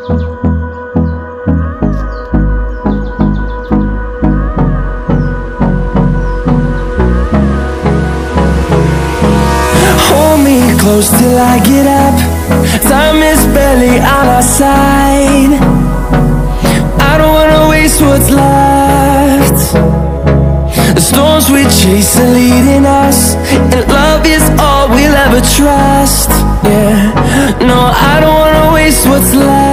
Hold me close till I get up. Time is barely on our side. I don't wanna waste what's left. The storms we chase are leading us, and love is all we'll ever trust. Yeah, no, I don't wanna waste what's left.